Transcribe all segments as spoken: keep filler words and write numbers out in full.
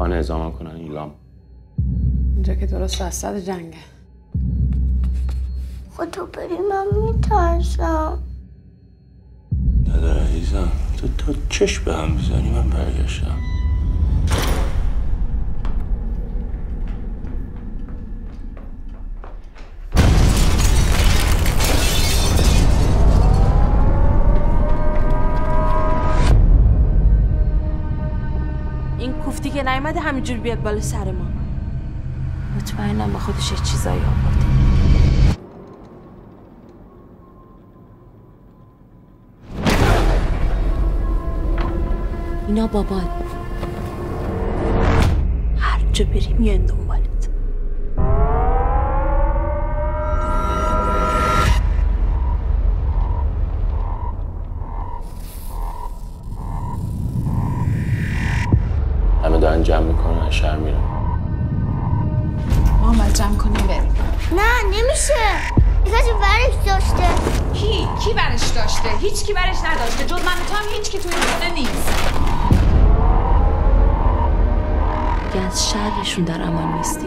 خانه اعزام کنن ایلام. اینجا که درست وسط جنگه. خود تو بری من میترسم. نداره عزیزم، تو تا چشم به هم بزنی من برگشتم. این کوفتی که نیامده همینجور بیاد بالا سر ما. مطمئنم با خودش یه چیزایی آورده. اینا بابان. هر جا بری میان دنبالت. همه دارن جمع میکنن شهر میرن. محمد جمع کنیم بریم. نه نمیشه. کسی برش داشته. کی؟ کی برش داشته؟ هیچ کی برش نداشته. جز من و تو هم هیچ کی توی این خونه نیست. دیگه از شرشون در امان نیستی.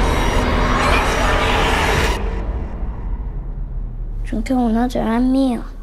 چون که اونا دارن میان.